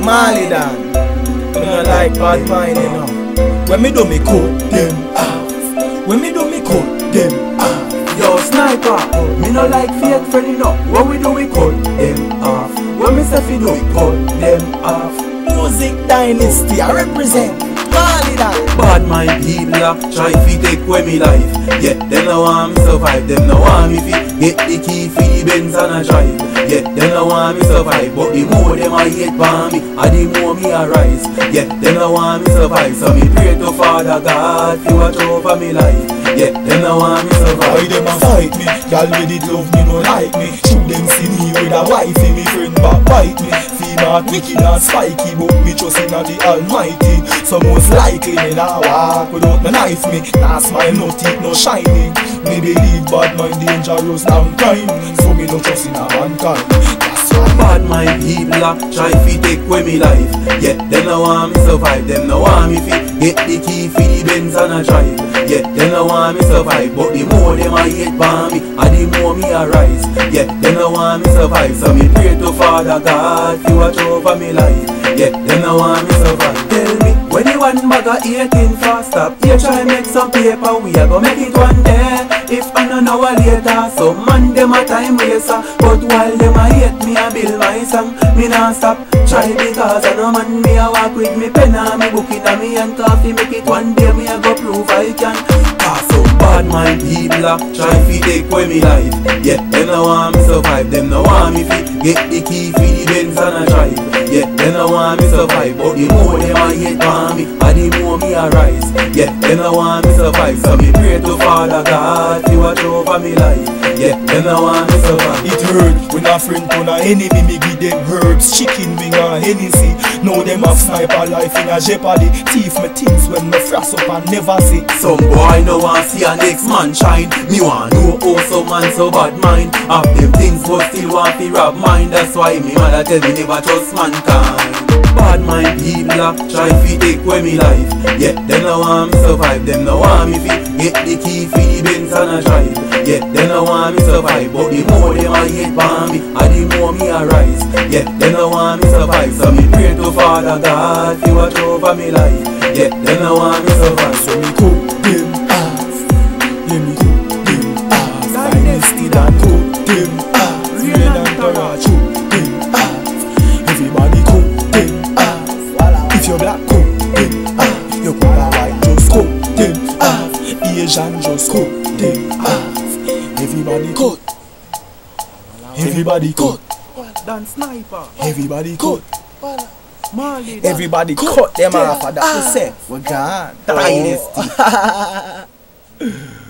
Marley Dan. Me no like bad mind, you know. When me do me cut them off. When me do me cut them off. Yo, sniper, me no like fake friend, you know. When we do we cut them off. When me say fi do we cut them off. Music Dynasty, I represent Marley Dan. Bad mind people try fi take away me life. Yeah, them no want me survive. Them no want me fi get the key fi the Benz and a drive. Yeah, them no want me survive. But the more them a hate for me, and the more me a rise. Yeah, them no want me survive. So me pray to Father God fi watch over me life. Yeah, them no want me survive. Why them a fight me? Y'all with it love me no like me. Shoot them see me with a wifey, me friend back bite me. Female wicked and spiky, but me trust in the Almighty. So most likely me nah walk without no knife me. Nah smile, no teeth, no shining. Me believe bad mind dangerous than crime. So me no trust in a mankind. That's why bad mind people try fi take away me life. Yeah, them no want me survive. Them no want me fi get the key fi the Benz and a drive. Yeah, them no want me survive. But the more them a hate for me, and the more me a rise. Yeah, them no want me survive. So me pray to Father God fi watch over me life. Yeah, them no want me survive. Tell me, when you want bag of 18 fast up, you try make some paper, we a go make it one day. If I don't know later, some man them a time waster. But while them a hate me, a build my song, me nah stop. Try because I know man, me a walk with me pen and me book in a me and coffee. Make it one day, me a go prove I can. Cause some bad mind people try fi take away me life. Yeah, them no want me survive. Them no want me fi get the key fi the Benz and a drive. Yeah, them no want me survive. But the more them a hate for me, and the more me a rise. Yeah, them no want me survive. So me pray to Father God to watch over me life. Yeah, them no want me survive. it hurt when a friend turn a enemy. Me give them herbs, chicken wing and Hennessy. Now them a sniper life in a jeopardy. Thief me things when me frost up and never see. Some boy no want see a next man shine. Me want know how some man so bad mind. Have them things but still want to rob mine. That's why me mother tell me never trust mankind. Bad mind people try fi take away me life. Yeah, them no want me survive. Them no want me fi get the key fi the Benz and a drive. Yeah, them no want me survive. But the more them a hate for me, and the more me a rise. Yeah, them no want me survive. So me pray to Father God to watch over me life. Yeah, them no want me survive. So me cut them off. Yeah, me cut them off. Dynasty Dan cut them off. Real and Tarach cut them off. Everybody cut them off. If you're black, cut them off. Your color white, just cut them off. Asian, just cut them off. Everybody cut. Everybody cut. Dan Sniper. Everybody cut. Marley. Everybody cut them off. That's the set. We're gone. Dynasty.